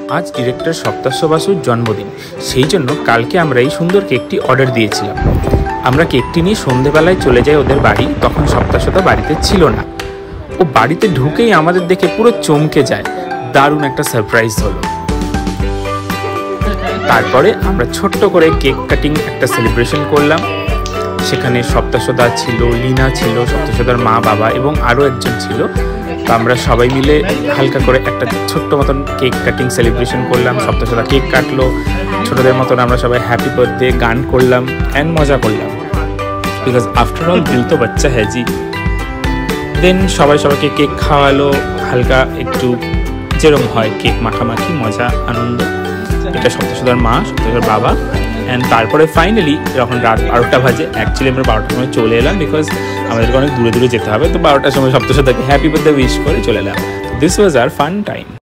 আজ ডিরেক্টর সপ্তাশ্য বাসুর জন্মদিন, সেই জন্য কালকে আমরা এই সুন্দর কেকটি অর্ডার দিয়েছিলাম। আমরা কেকটি নিয়ে সন্ধেবেলায় চলে যাই ওদের বাড়ি। তখন সপ্তাশ্য বাড়িতে ছিল না। ও বাড়িতে ঢুকেই আমাদের দেখে পুরো চমকে যায়। দারুণ একটা সারপ্রাইজ হলো। তারপরে আমরা ছোট্ট করে কেক কাটিং একটা সেলিব্রেশন করলাম। সেখানে সপ্তাশ্য ছিল, লীনা ছিল, সপ্তাশ্যর মা বাবা এবং আরও একজন ছিল। তো আমরা সবাই মিলে হালকা করে একটা ছোট্ট মতন কেক কাটিং সেলিব্রেশন করলাম। সপ্তাশ্য কেক কাটলো, ছোটদের মতন আমরা সবাই হ্যাপি বার্থডে গান করলাম অ্যান্ড মজা করলাম। বিকজ আফটার অল দিল তো বাচ্চা হ্যাঁ জি। দেন সবাইকে কেক খাওয়ালো, হালকা একটু যেরকম হয় কেক মাখামাখি, মজা আনন্দ। এটা সপ্তাশ্যর মা, সপ্তাশ্যর বাবা। অ্যান্ড তারপরে ফাইনালি যখন রাত 12টা বাজে, অ্যাকচুয়ালি আমরা 12টার সময় চলে এলাম বিকজ আমাদেরকে অনেক দূরে যেতে হবে। তো 12টার সময় সপ্তাশ্যকে হ্যাপি বার্থডে উইশ করে চলে এলাম। This was a fun time.